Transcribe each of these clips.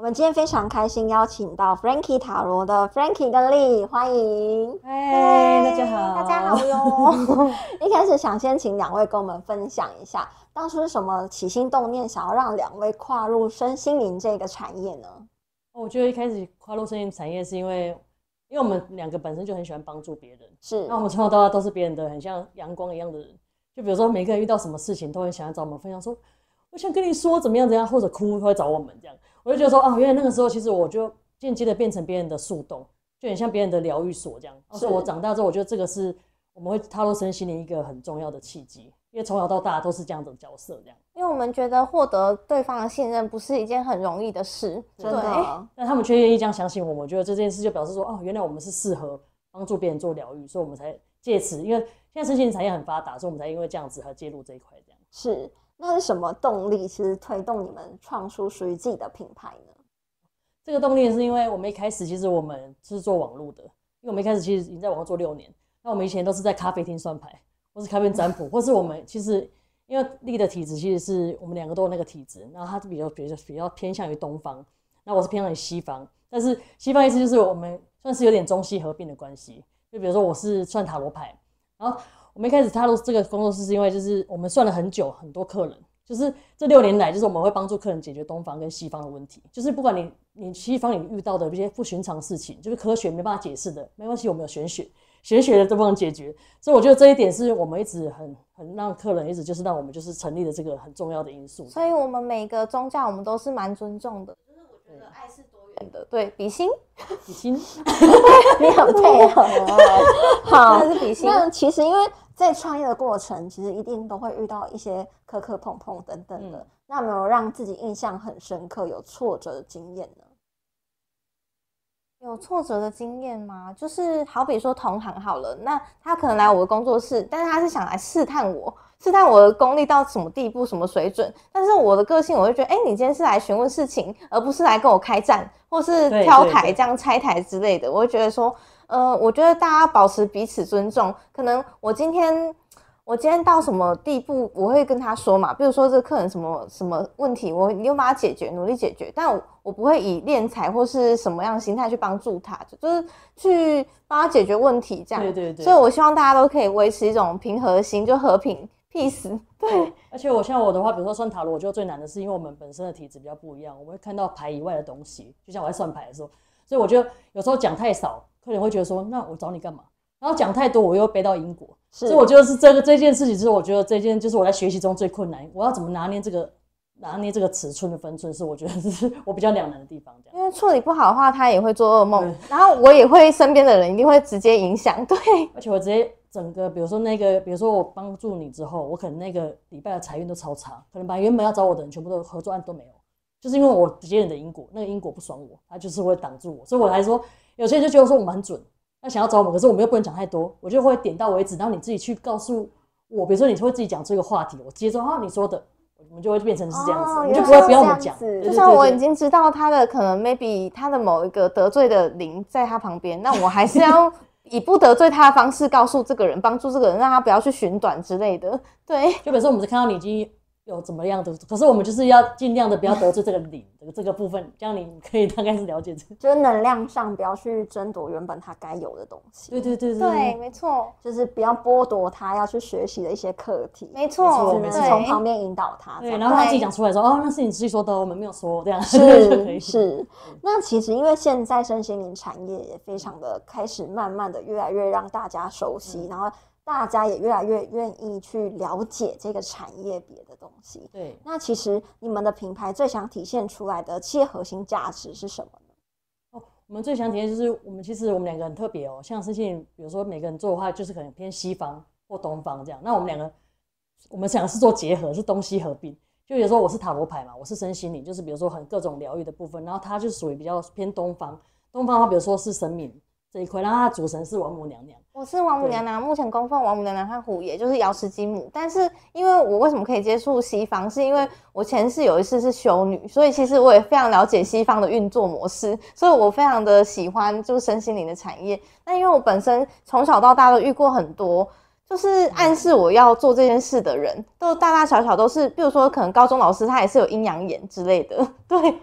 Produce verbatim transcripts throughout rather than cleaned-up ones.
们今天非常开心邀请到 Frankie 塔罗的 Frankie 跟 Lee， 欢迎。 嗨，大家好， 大家好哟。一开始想先请两位跟我们分享一下，当初是什么起心动念，想要让两位跨入身心灵这个产业呢？ 我觉得一开始跨入身心灵产业是因为，因为我们两个本身就很喜欢帮助别人， 是， 那我们从小到大都是别人的很像阳光一样的人。就比如说每个人遇到什么事情，都很想要找我们分享说，我想跟你说怎么样怎样，或者哭会找我们这样。我就觉得说，哦，原来那个时候其实我就间接的变成别人的树洞，就很像别人的疗愈所这样。所以我长大之后，我觉得这个是我们会踏入身心灵一个很重要的契机，因为从小到大都是这样的角色这样。 因为我们觉得获得对方的信任不是一件很容易的事， 真的。 但他们却愿意这样相信我们，我觉得这件事就表示说，哦，原来我们是适合帮助别人做疗愈，所以我们才借此，因为现在身心灵产业很发达，所以我们才因为这样子和介入这一块这样。 是，那是什么动力其实推动你们创出属于自己的品牌呢？ 这个动力是因为我们一开始其实我们是做网络的，因为我们一开始其实已经在网络做六年，那我们以前都是在咖啡厅算牌，或是咖啡厅占卜，或是我们其实因为力的体质其实是我们两个都有那个体质，然后他比较比较比较偏向于东方，那我是偏向于西方，但是西方意思就是我们算是有点中西合并的关系，就比如说我是算塔罗牌，然后我们一开始踏入这个工作室是因为就是我们算了很久，很多客人，就是这六年来，就是我们会帮助客人解决东方跟西方的问题，就是不管你你西方你遇到的这些不寻常事情，就是科学没办法解释的，没关系，我们有玄学，玄学的都帮你解决，所以我觉得这一点是我们一直很很让客人一直就是让我们就是成立的这个很重要的因素。 所以我们每个宗教我们都是蛮尊重的，就是我觉得爱是多元的，对，比心， 比心， 你很配合好， 真的是比心。 那其实因为在创业的过程，其实一定都会遇到一些磕磕碰碰等等的。嗯、那有没有让自己印象很深刻、有挫折的经验呢？ 有挫折的经验吗？就是好比说同行好了，那他可能来我的工作室，但是他是想来试探我，试探我的功力到什么地步、什么水准。但是我的个性，我会觉得，哎、欸，你今天是来询问事情，而不是来跟我开战，或是挑台这样拆台之类的。我会觉得说，呃，我觉得大家保持彼此尊重。可能我今天。我今天到什么地步，我会跟他说嘛。比如说这个客人什么什么问题，我一定把他解决，努力解决。但我我不会以敛财或是什么样的心态去帮助他，就是去帮他解决问题这样。 对对对。 所以我希望大家都可以维持一种平和的心，就和平 peace。对。 而且我像我的话，比如说算塔罗，我觉得最难的是因为我们本身的体质比较不一样，我们会看到牌以外的东西。就像我在算牌的时候，所以我觉得有时候讲太少，客人会觉得说，那我找你干嘛？然后讲太多，我又背到因果。所以我觉得是这个这件事情，是我觉得这件就是我在学习中最困难。我要怎么拿捏这个拿捏这个尺寸的分寸，是我觉得是我比较两难的地方。这样， 因为处理不好的话，他也会做噩梦，然后我也会身边的人一定会直接影响。对， 而且我直接整个，比如说那个，比如说我帮助你之后，我可能那个礼拜的财运都超差，可能把原本要找我的人全部都合作案都没有，就是因为我接人的因果，那个因果不爽我，他就是会挡住我。所以我还说，有些人就觉得说我们很准。那想要找我们，可是我们又不能讲太多，我就会点到为止，然后你自己去告诉我，比如说你会自己讲这个话题，我接着啊你说的，我们就会变成是这样子， 哦、 你就不会不要我们讲。 就像我已经知道他的可能 maybe 他的某一个得罪的灵在他旁边，那我还是要以不得罪他的方式告诉这个人，帮助这个人，让他不要去寻短之类的。对， 就比如说我们是看到你已经有怎么样的，可是我们就是要尽量的不要得罪这个灵的这个部分，这样你可以大概是了解这个， 就是能量上不要去争夺原本他该有的东西。 对对对对, 对，没错， 就是不要剥夺他要去学习的一些课题。 没错， 只能从旁边引导他。 对，然后他自己讲出来说，哦，那是你自己说的，我们没有说这样， 是是。那其实因为现在身心灵产业也非常的开始慢慢的越来越让大家熟悉，嗯、然后。大家也越来越愿意去了解这个产业别的东西。 对， 那其实你们的品牌最想体现出来的企业核心价值是什么呢？ 哦，我们最想体现就是我们其实我们两个很特别哦，像身心灵，比如说每个人做的话，就是可能偏西方或东方这样。那我们两个，我们想是做结合，是东西合并。就比如说我是塔罗牌嘛，我是身心灵，就是比如说很各种疗愈的部分，然后它就属于比较偏东方。东方的话，比如说是神明这一块，然后它的主神是王母娘娘。 我是王母娘娘，目前供奉王母娘娘和虎爷，就是瑶池金母。但是因为我为什么可以接触西方，是因为我前世有一世是修女，所以其实我也非常了解西方的运作模式，所以我非常的喜欢就是身心灵的产业。那因为我本身从小到大都遇过很多就是暗示我要做这件事的人，都大大小小都是，比如说可能高中老师他也是有阴阳眼之类的，对。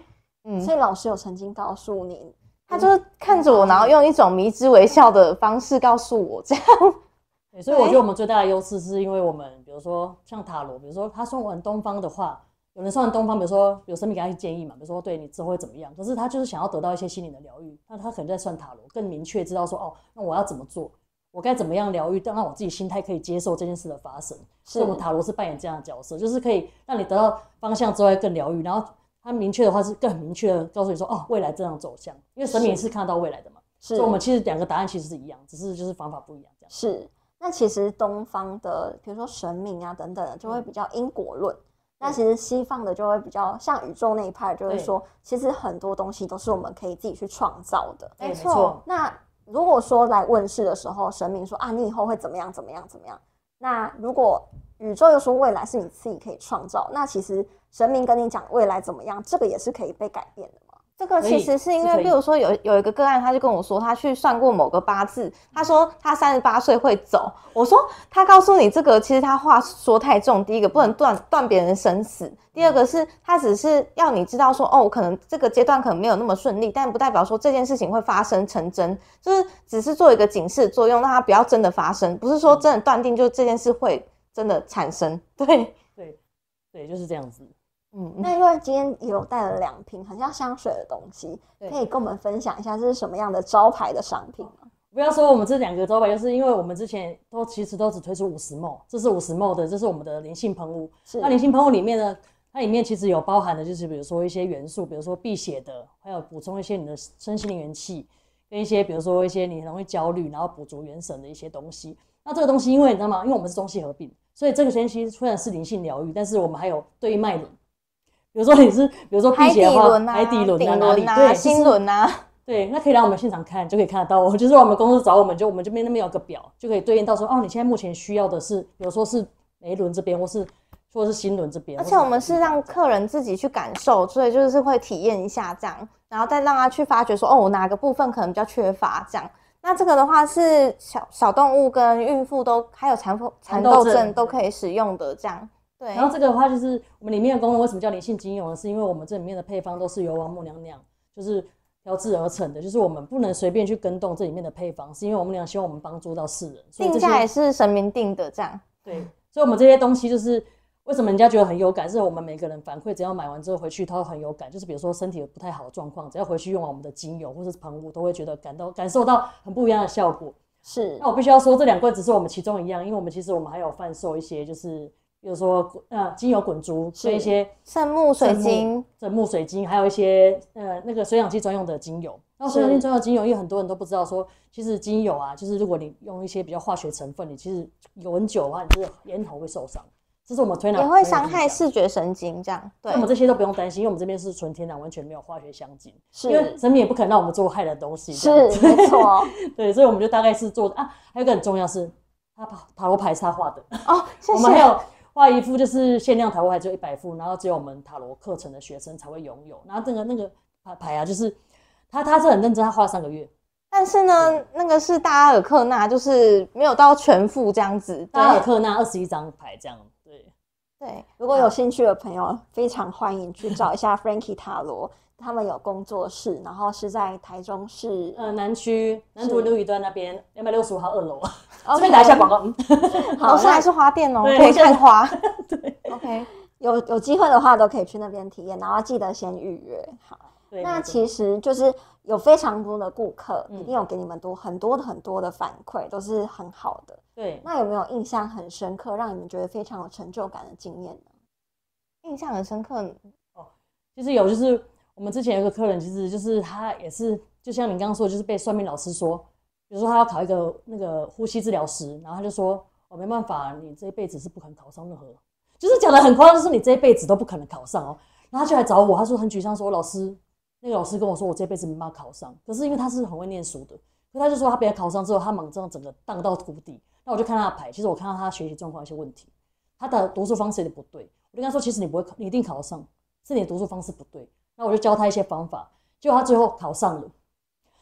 嗯， 所以老师有曾经告诉你， 他就是看着我，然后用一种迷之微笑的方式告诉我这样。 对，所以我觉得我们最大的优势是因为我们，比如说像塔罗，比如说他算完东方的话，有人算完东方，比如说有神明给他一些建议嘛，比如说对你之后会怎么样，可是他就是想要得到一些心灵的疗愈，那他可能在算塔罗，更明确知道说哦，那我要怎么做，我该怎么样疗愈，让我自己心态可以接受这件事的发生。所以我们塔罗是扮演这样的角色，就是可以让你得到方向之后更疗愈，然后他明确的话是更明确的告诉你说哦，未来这样走向，因为神明是看得到未来的嘛，所以我们其实两个答案其实是一样，只是就是方法不一样这样。 是。那其实东方的，比如说神明啊等等的，就会比较因果论。嗯、那其实西方的就会比较像宇宙那一派，就是说，其实很多东西都是我们可以自己去创造的。 没错。 那如果说来问世的时候，神明说啊，你以后会怎么样怎么样怎么样？那如果宇宙又说未来是你自己可以创造，那其实神明跟你讲未来怎么样，这个也是可以被改变的嘛。 这个其实是因为，比如说有有一个个案，他就跟我说，他去算过某个八字，他说他三十八岁会走。我说他告诉你这个，其实他话说太重。第一个不能断断别人生死，第二个是他只是要你知道说，哦，可能这个阶段可能没有那么顺利，但不代表说这件事情会发生成真，就是只是做一个警示作用，让它不要真的发生，不是说真的断定就这件事会真的产生。对对对，就是这样子。 嗯，那因为今天也有带了两瓶很像香水的东西，可以跟我们分享一下这是什么样的招牌的商品吗？ 不要说我们这两个招牌，就是因为我们之前都其实都只推出五十 ml， 这是五十 ml 的，这是我们的灵性喷雾。那灵性喷雾里面呢，它里面其实有包含的就是比如说一些元素，比如说辟邪的，还有补充一些你的身心灵元气，跟一些比如说一些你很容易焦虑，然后补足元神的一些东西。那这个东西因为你知道吗？因为我们是中西合并，所以这个东西虽然是灵性疗愈，但是我们还有对应脉轮。比如说你是，比如说辟邪的话，海底轮啊，哪里对， 心轮啊， 对，那可以来我们现场看，就可以看得到。我就是我们公司找我们，就我们这边那边有个表，就可以对应到说，哦，你现在目前需要的是，比如说是眉轮这边，或是或是心轮这边。 而且我们是让客人自己去感受，所以就是会体验一下这样，然后再让他去发掘说，哦，我哪个部分可能比较缺乏这样。那这个的话是小小动物跟孕妇都还有产妇蚕豆症都可以使用的这样。对， 然后这个的话就是我们里面的功能为什么叫灵性精油呢？是因为我们这里面的配方都是由王母娘娘就是调制而成的，就是我们不能随便去跟动这里面的配方，是因为王母娘娘希望我们帮助到世人，所以定价也是神明定的这样。 对，所以我们这些东西就是为什么人家觉得很有感，是我们每个人反馈，只要买完之后回去他会很有感，就是比如说身体有不太好的状况，只要回去用完我们的精油或者是喷雾，都会觉得感到感受到很不一样的效果。 是， 那我必须要说这两罐只是我们其中一样，因为我们其实我们还有贩售一些就是比如说呃精油滚珠跟一些圣木水晶、 圣木水晶，还有一些呃那个水氧机专用的精油。然后水氧机专用的精油，因为很多人都不知道说，其实精油啊，就是如果你用一些比较化学成分，你其实有很久的话，你这个咽喉会受伤。这是我们推拿也会伤害视觉神经，这样。对， 我们这些都不用担心，因为我们这边是纯天然，完全没有化学香精。 是， 因为神明也不可能让我们做害的东西。 是，没错。 对，所以我们就大概是做啊。还有一个很重要是，他塔罗牌是他画的哦，谢谢。 我们还有画一副就是限量塔罗牌，只有一百副，然后只有我们塔罗课程的学生才会拥有。然后这个那个牌啊，就是他他是很认真，他画了三个月。 但是呢，那个是大阿尔克纳，就是没有到全副这样子。 大阿尔克纳二十一张牌这样。 对， 如果有兴趣的朋友，非常欢迎去找一下 Frankie 塔罗，他们有工作室，然后是在台中市呃南区南图路一段那边两百六十五号二楼。这边打一下广告。 楼上还是花店哦，可以看花。 对 ，OK， 有有机会的话都可以去那边体验，然后记得先预约。好，那其实就是有非常多的顾客，一定有给你们多很多的很多的反馈，都是很好的。 对， 那有没有印象很深刻，让你们觉得非常有成就感的经验呢？ 印象很深刻哦，其实有，就是我们之前有一个客人，其实就是他也是，就像你刚刚说，就是被算命老师说，比如说他要考一个那个呼吸治疗师，然后他就说，哦，没办法，你这一辈子是不可能考上任何，就是讲的很夸张，就是你这一辈子都不可能考上哦。然后他就来找我，他说很沮丧，说老师，那个老师跟我说，我这辈子没办法考上，可是因为他是很会念书的，可他就说他别考上之后，他马上整个荡到谷底。那我就看他的牌，其实我看到他学习状况有些问题，他的读书方式有点不对。我就跟他说，其实你不会考，你一定考得上，是你的读书方式不对。那我就教他一些方法，结果他最后考上了。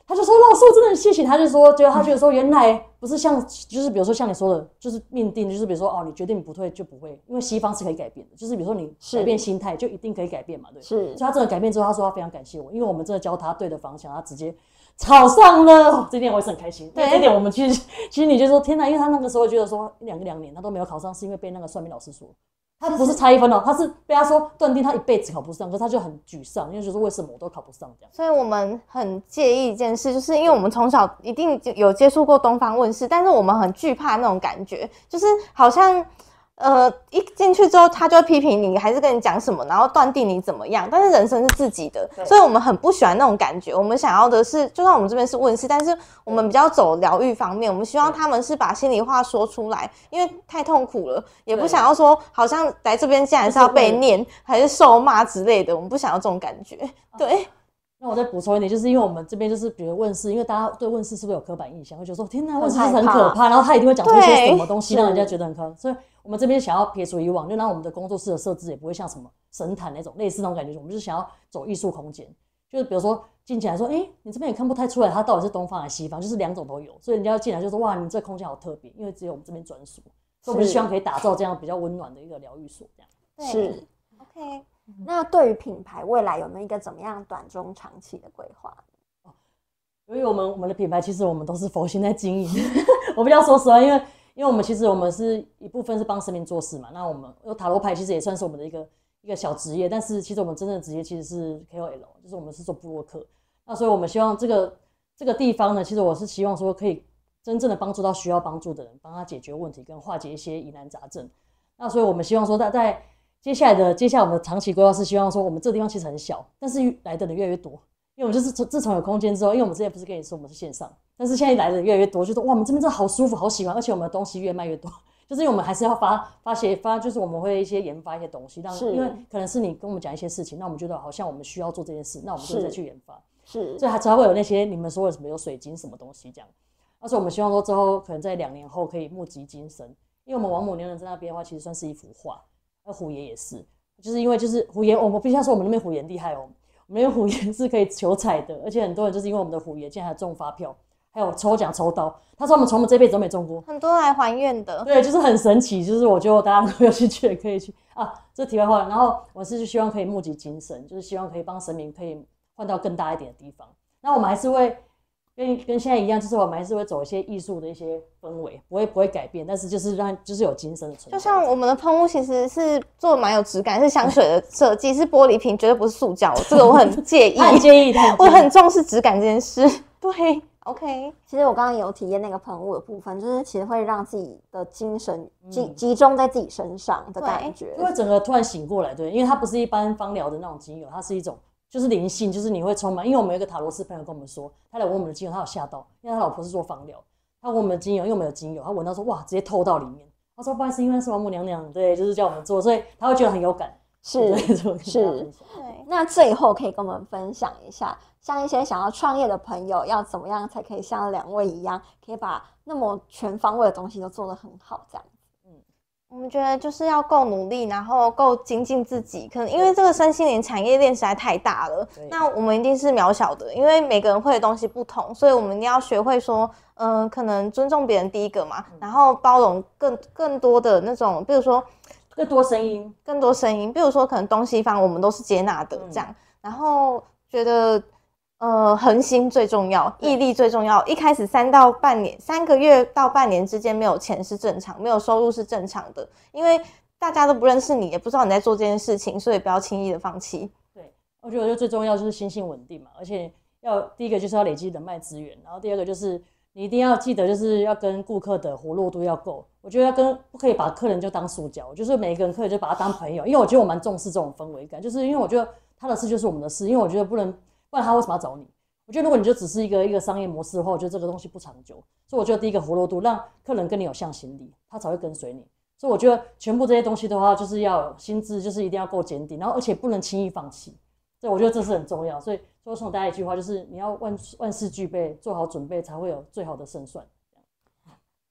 他就说老师我真的很谢谢，他就说觉得他觉得说原来不是像就是比如说像你说的，就是命定，就是比如说哦你决定不退就不会，因为西方是可以改变的，就是比如说你改变心态就一定可以改变嘛，对。 是， 所以他真的改变之后，他说他非常感谢我，因为我们真的教他对的方向，他直接考上了，这点我也是很开心。对，这点我们其实其实你就说天哪，因为他那个时候觉得说一两个两年他都没有考上，是因为被那个算命老师说。他不是差一分哦，他是被他说断定他一辈子考不上，可是他就很沮丧，因为就是为什么我都考不上这样。 所以我们很介意一件事，就是因为我们从小一定有接触过东方问世，但是我们很惧怕那种感觉，就是好像呃一进去之后他就会批评你，还是跟你讲什么，然后断定你怎么样。但是人生是自己的，所以我们很不喜欢那种感觉。我们想要的是，就算我们这边是问世，但是我们比较走疗愈方面，我们希望他们是把心里话说出来，因为太痛苦了，也不想要说好像来这边竟然是要被念还是受骂之类的，我们不想要这种感觉。对。 那我再补充一点，就是因为我们这边就是比如问世，因为大家对问世是不是有刻板印象，会觉得说天哪，问世是很可怕，然后他一定会讲出一些什么东西让人家觉得很可怕，所以我们这边想要撇除以往，就让我们的工作室的设置也不会像什么神坛那种类似那种感觉，我们就是想要走艺术空间，就是比如说进起来说，哎、欸，你这边也看不太出来它到底是东方还是西方，就是两种都有，所以人家进来就说哇，你这空间好特别，因为只有我们这边专属，所以我们就希望可以打造这样比较温暖的一个疗愈所，这样是 OK。 那对于品牌未来有没有一个怎么样短中长期的规划？ 因为我们我们的品牌其实我们都是佛心在经营，我比较说实话，因为因为我们其实我们是一部分是帮神明做事嘛，那我们塔罗牌其实也算是我们的一个一个小职业，但是其实我们真正的职业其实是 K O L， 就是我们是做部落客，那所以我们希望这个这个地方呢，其实我是希望说可以真正的帮助到需要帮助的人，帮他解决问题跟化解一些疑难杂症，那所以我们希望说在在接下来的接下来我们的长期规划是希望说，我们这个地方其实很小，但是来的人越来越多，因为我们就是自从有空间之后，因为我们之前不是跟你说我们是线上，但是现在来的人越来越多，就说哇，我们这边真的好舒服，好喜欢，而且我们的东西越卖越多，就是因为我们还是要发发些发，就是我们会一些研发一些东西，让因为可能是你跟我们讲一些事情，那我们觉得好像我们需要做这件事，那我们就再去研发， 是， 所以才会有那些你们说的什么有水晶什么东西这样，而且我们希望说之后可能在两年后可以募集金身，因为我们王母娘娘在那边的话，其实算是一幅画，而虎爷也是。就是因为就是虎爷，我们必须要说我们那边虎爷厉害哦。我们那边虎爷是可以求财的，而且很多人就是因为我们的虎爷，竟然还中发票，还有抽奖抽到。他说我们从我们这辈子都没中过， 很多来还愿的。 对，就是很神奇。就是我觉得大家如果有兴趣也可以去啊。这题外话，然后我是希望可以募集精神，就是希望可以帮神明可以换到更大一点的地方。那我们还是会。跟跟现在一样，就是我们还是会走一些艺术的一些氛围，不会不会改变，但是就是让就是有精神的存在。 就像我们的喷雾其实是做蛮有质感，是香水的设计，是玻璃瓶，绝对不是塑胶。这个我很介意， 很介意， 我很重视质感这件事。对 ，OK。 其实我刚刚有体验那个喷雾的部分，就是其实会让自己的精神集集中在自己身上的感觉， 因为整个突然醒过来，对，因为它不是一般芳疗的那种精油，它是一种。就是灵性，就是你会充满。因为我们有一个塔罗师朋友跟我们说，他来闻我们的精油，他有吓到，因为他老婆是做芳疗，他闻我们的精油，因为我们有精油，他闻到说哇，直接透到里面。他说不好意思，因为是王母娘娘，对，就是叫我们做，所以他会觉得很有感。 是是，对。那最后可以跟我们分享一下，像一些想要创业的朋友，要怎么样才可以像两位一样，可以把那么全方位的东西都做得很好，这样。 我们觉得就是要够努力，然后够精进自己。可能因为这个身心灵产业链实在太大了，那我们一定是渺小的，因为每个人会的东西不同，所以我们一定要学会说，嗯、呃，可能尊重别人第一个嘛，然后包容更更多的那种，比如说更多声音， 更多声音，比如说可能东西方我们都是接纳的这样，嗯、然后觉得。呃，恒心最重要，毅力最重要。一开始三到半年，三个月到半年之间没有钱是正常，没有收入是正常的，因为大家都不认识你，也不知道你在做这件事情，所以不要轻易的放弃。 对，我觉得最重要就是心性稳定嘛，而且要第一个就是要累积人脉资源，然后第二个就是你一定要记得就是要跟顾客的活络度要够。我觉得要跟不可以把客人就当塑胶，就是每一个人客人就把他当朋友，因为我觉得我蛮重视这种氛围感，就是因为我觉得他的事就是我们的事，因为我觉得不能。不然他为什么要找你？我觉得如果你就只是一个一个商业模式的话，我觉得这个东西不长久。所以我觉得第一个活络度，让客人跟你有向心力，他才会跟随你。所以我觉得全部这些东西的话，就是要有心智，就是一定要够坚定，然后而且不能轻易放弃。所以我觉得这是很重要。所以最后送大家一句话，就是你要万万事俱备，做好准备，才会有最好的胜算。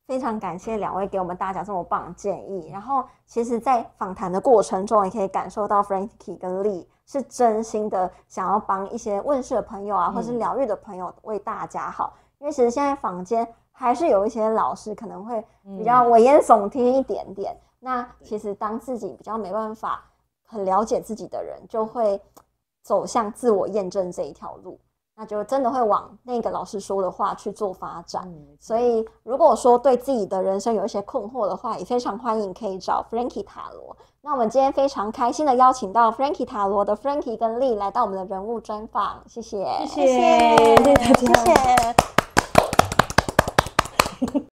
非常感谢两位给我们大家这么棒的建议。然后，其实，在访谈的过程中，也可以感受到 Frankie 跟 Lee 是真心的想要帮一些问世的朋友啊，或是疗愈的朋友为大家好。因为其实现在坊间还是有一些老师可能会比较危言耸听一点点。嗯、那其实当自己比较没办法很了解自己的人，就会走向自我验证这一条路。那就真的会往那个老师说的话去做发展。嗯、所以如果说对自己的人生有一些困惑的话，也非常欢迎可以找 Frankie 塔罗。那我们今天非常开心的邀请到 Frankie 塔罗的 Frankie 跟 Lee 来到我们的人物专访，谢谢， 谢谢，谢谢大家， 谢谢。